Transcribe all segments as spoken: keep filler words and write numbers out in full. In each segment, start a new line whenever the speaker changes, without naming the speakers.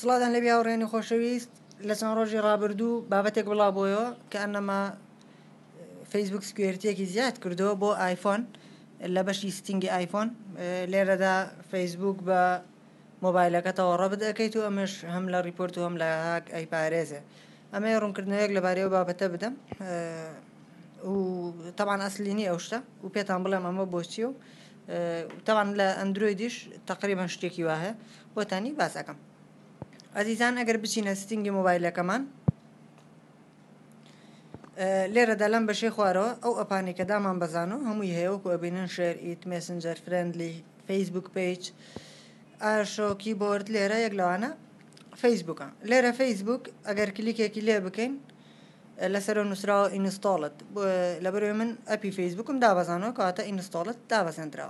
سڵاتان لەبێ هاوڕێنی خۆشەویست لە چەند ڕۆژی ڕابردوو بابەتێک بڵاوبووەوە کە ئەنەما فەیسبوک سکوێرتیەکی زیاد کردەوە بۆ ئایفۆن لە بەشی ستینگی ئایفۆن لێرەدا فەیسبوک بە مۆبایلەکەتەوە ڕەبت دەکەیت و ئەمەش هەم لە ریپۆرت و هەم لە هاک ئەیپارێزێ ئەمە ڕوونکردنەوەیەک لەبارەیەوە بابەتە بدەم و تەبان ئەسلینی ئەو شتە و پێتان بڵێم ئەمە بۆچیە و تەوان لە ئەندرویدیش تقریبا شتێکی وایە بۆتانی باسەکەم. ئەزیزان ئەگەر بچینە ستینگی مۆبایلەکەمان لێرەدا لەم بەشەی خوارەوە ئەو ئەپانی کە دامان بەزانۆ هەمووی هەیە وەکو ئەبینن شێر ئیت مێسنجەر فرێندلی فەیسبوک پیج ئاشۆ کیبۆرد لێرە یەک لەوانە فەیسبوکە. لێرە فەیسبوک ئەگەر کلیکێکی لێ بکەین لەسەر نووسراوە ئینستۆڵت لەبەروێ من ئەپی فەیسبوکم دابەزانەوە کەواتە ئینستۆڵت دابەسێنراوە.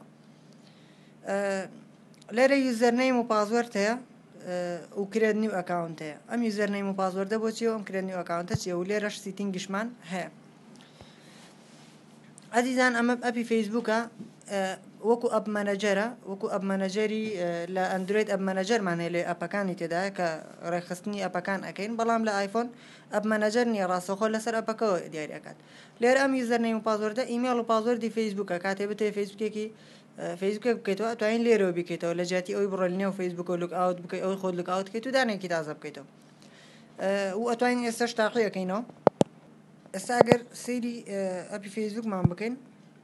لێرە یوزەرنەیم و پاسوەرد هەیە و کرێت نیو ئەکاونت هەیە. ئەم یوزەرنەیم و پاسوەردە بۆچیەوە ئەم کرێت نیو ئەکاونتە چیە و لێرەش سیتینگیشمان هەیە. ئەزیزان ئەمە ئەپی فەیسبوکە وەکو ئەپ مەنەجەرە وەکو ئەپ مەنەجەری لە ئەندروید ئەپ مەنەجەرمان هەیە لێ ئەپەکانی تێدایە کە ڕێخستنی ئەپەکان ئەەکەین بەڵام لە ئایفۆن ئەپ مەنەجەر نیە ڕاستەخۆ لەسەر ئەپەکەەوە دیاری ئەکات. لێرە ئەم یوزەرنەیم و پاسوەردە ئیمێڵ و پاسوەردی فەیسبوکە کاتێ بتێ فەیسبوکێکی فەیسبوکێک بکەیتەوە ئەتوانین لێرەوە بکەیتەوە لە جیاتی ئەوی بڕۆلینەوە فەیسبوک و لوک ئاوت بکەیت ئەوی خۆت لوک ئاوت بکەیت و دانێکی تازە بکەیتەوە و ئەتوانین ئێستاش تاقیەکەینەوە. ئێستا ئەگەر سەیری ئەپی فەیسبوکمان بکەین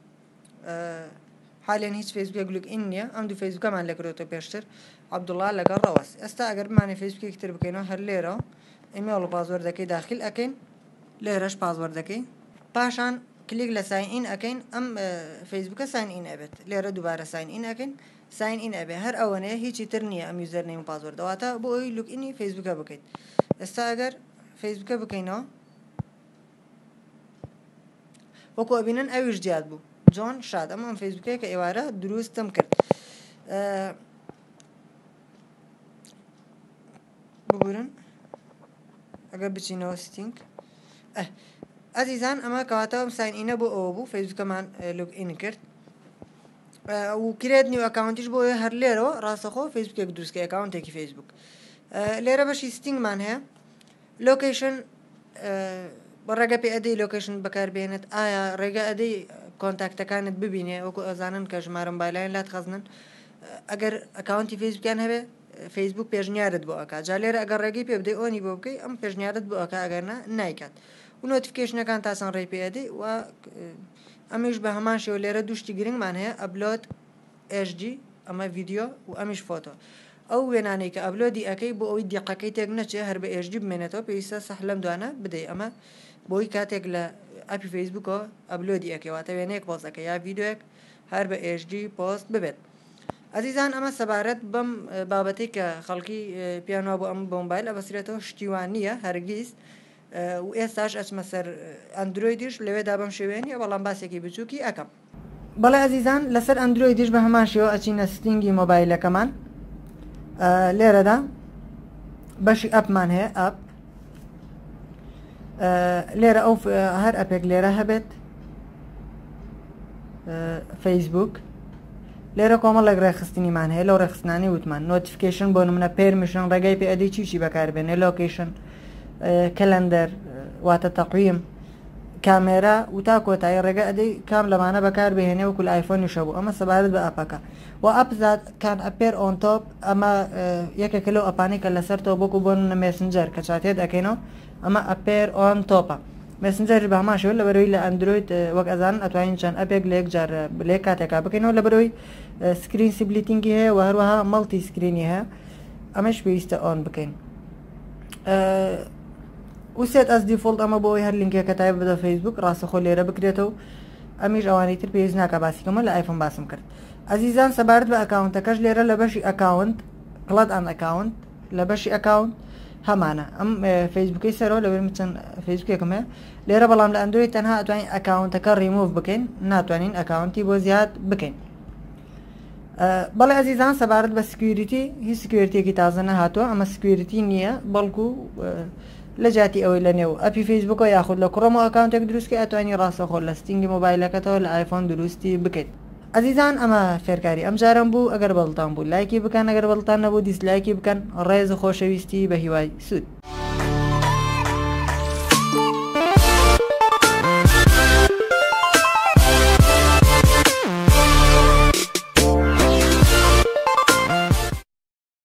حالێن هیچ فەیسبوکێک لوک ئین نییە ئەم دوو فەیسبوکەمان لێکرێتەوە پێشتر عەبدوڵڵا لەگەڵ ڕەوەس. ئێستا ئەگەر بمانێ فەیسبوکێکی تر بکەینەوە هەر لێرەوە ئیمێڵ و پاسوەردەکەی داخل ئەکەین لێرەش پاسوەردەکەی پاشان کلیک لە ساین ئین ئەەکەین ئەم فەیسبوکە ساین ئین ئەبێت لێرە دووبارە ساین ئین ئەەکەین ساین ئین ئەبێ هەر ئەوەنەیە هیچی تر نییە ئەم یوزەرنەیم و پاسوەردەواتە بۆ ئەوی لوک ئینی فەیسبوکە بکەیت. ئێستا ئەگەر فەیسبوکە بکەینەوە وەکو ئەبینن ئەویش جیاد بوو جۆن شاد ئەمە ئەم فەیسبوکەیە کە ئێوارە دروستم کرد. ببورن ئەگەر بچینەوە ستینگ ئەزیزان ئەمە کەواتەوە ساین ئینە بۆ ئەوە بوو فەیسبوکەمان لوک ئین کرد و کرێت نیو ئەکاونتیش بۆ هەر لێرەوە ڕاستەخۆ فەیسبوکێک دروستکە ئەکاونتێکی فەیسبوک. لێرە بەشی ستینگمان هەیە لۆکیشن ڕێگە پێ ئەدەی لۆکیشن بەکاربێنێت ئایا ڕێگە ئەدەی کۆنتاکتەکانت ببینێ وەکو ئەزانن کە ژمارە مۆبایلایان لات خەزنن ئەگەر ئەکاونتی فەیسبوکیان هەبێ فەیسبوک پێشنیارت بۆ ئەکات جا لێرە ئەگەر ڕێگەی پێ بدەی ئۆنی بۆ بکەی ئەم پێشنیارت بۆ ئەکا ئەگەرنا نایکات و نۆتیفیکیشنەکان تاسان ڕێ پێ ئەدەی و ئەمیش بە هەمان شێوە لێرە دووشتی گرنگمان هەیە ئەپلۆد ئێچ دی ئەمە ڤیدیۆ و ئەمیش فۆتۆ ئەو وێنانەی کە ئەپلۆدی ئەەکەی بۆ ئەوی دیقەکەی تێک نەچێ هەر بە ئێچ دی بمێنێتەوە پێویستە سەح لەم دوانە بدەی ئەمە بۆی کاتێک لە ئەپی فەیسبوکەوە ئەپلۆدی ئەەکەواتە وێنەیەک پۆستەکە یا ڤیدۆیەک هەر بە ئێچ دی پۆست ببێت. ئەزیزان ئەمە سەبارەت بەم بابەتی کە خەڵکی پیانەوە بۆ ئەم بۆ مۆبایل ئەبەسرێتەوە شتیوان نییە هەرگیز و ئێستاش ئەچمە سەر ئەندرویدیش لەوێدا بەم شێوێنی بەڵام باسێکی بچووکی ئەەکەم. بەڵێ ئەزیزان لەسەر ئەندرویدیش بە هەمان شێوە ئەچینە ستینگی مۆبایلەکەمان لێرەدا بەشی ئەپمان هەیە ئەپ لێرە ئەو هەر ئەپێک لێرە هەبێت فەیسبوک لێرە کۆمەڵێک ڕێخستنیمان هەیە لەو ڕێخستانی وتمان نۆتیفیکیشن بۆ نمونە پێرمیشن ڕێگای پێ ئەدەی چیچی بەکاربێنێ لۆکیشن کەلەندەر واتە تەقویم کامێرا و تا کۆتایی ڕێگە ئەدەی کام لەمانە بەکاربهێنێ وەکو لە ئایفۆنی شەبوو ئەمە سەبارەت بە ئەپەکە و ئەپ زات کان ئەپێر ئۆن تۆپ ئەمە یەکێکە لەو ئەپانی کە لەسەرتەوە بۆکو بۆ مێسنجەر کە چاتێت دەکەینەوە ئەمە ئەپێر ئۆن تۆپە مێسنجەر بە هەمان شێوە لەبەرەوەی لە ئەندروید وەک ئەزانن ئەتوانین چەند ئەپێک لە یەک جار لێ کاتێکا بکەینەوە لەبەرەوەی سکرین سیبلیتینگی هەیە و هەروەها مەڵتی سکرینی هەیە ئەمەش پێویستە ئۆن بکەین. وسێت ئەس دیفۆڵت ئەمە بۆی هەر لینکێکە تایب بدە فەیسبوک ڕاستەخۆ لێرە بکرێتەوە ئەمیش ئەوانەی تر پێویست ناکە باسیکەمە لە ئایفۆن باسم کرد. ئەزیزان سەبارەت بە ئەکاونتەکەش لێرە لە بەشی ئەکاونت کڵەت ئەن ئەکاونت لە بەشی ئەکاونت هەمانە ئەم فەیسبوکەی سەرەوە لەوێ چەند فەیسبوکێکم هەیە لێرە بەڵام لە ئەندروید تەنها ئەتوانین ئەکاونتەکە ڕیمۆڤ بکەین ناتوانین ئەکاونتی بۆ زیاد بکەین. بەڵێ ئەزیزان سەبارەت بە سکیوریتی هیچ سکیوریتێکی تازە نەهاتووە ئەمە سکیوریتی نییە بەڵکو لە جاتی ئەوەی لە نێو ئەپی فەیسبوکەوە یاخود لە کوڕۆمەوە ئەکاونتێک دروستکە ئەتوانی ڕاستەخۆ لە ستینگی مۆبایلەکەتەوە لە ئایفۆن دروستی بکەیت. عزیزان ئەمە فێرکاری ئەم جارم بوو ئەگەر بەڵتان بوو لایکی بکەن ئەگەر بەڵتان نەبوو دیسلایکی بکەن ڕێز و خۆشەویستی بە هیوای سوود.